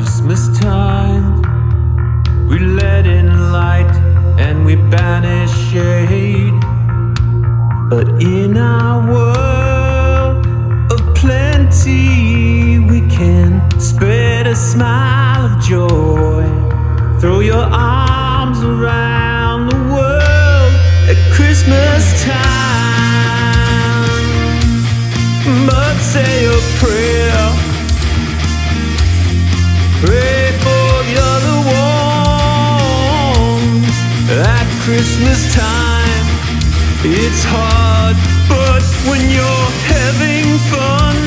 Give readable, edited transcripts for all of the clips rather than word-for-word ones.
Christmas time, we let in light and we banish shade. But in our world of plenty, we can spread a smile of joy. Throw your arms around the world at Christmas time. But say a prayer, pray for the other ones. At Christmas time, it's hard, but when you're having fun,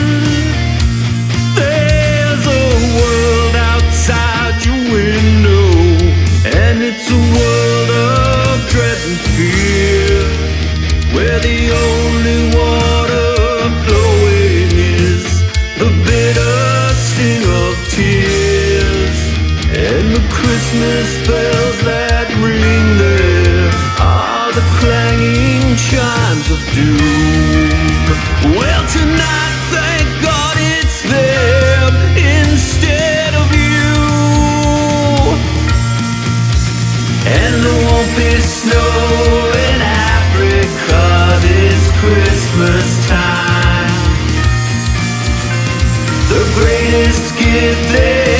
there's a world outside your window, and it's a world of dread and fear, where the only water flowing is the bitter sting of tears. And the Christmas bells that ring there are the clanging chimes of doom. Well, tonight, thank God it's them instead of you. And there won't be snow in Africa this Christmas time. The greatest gift they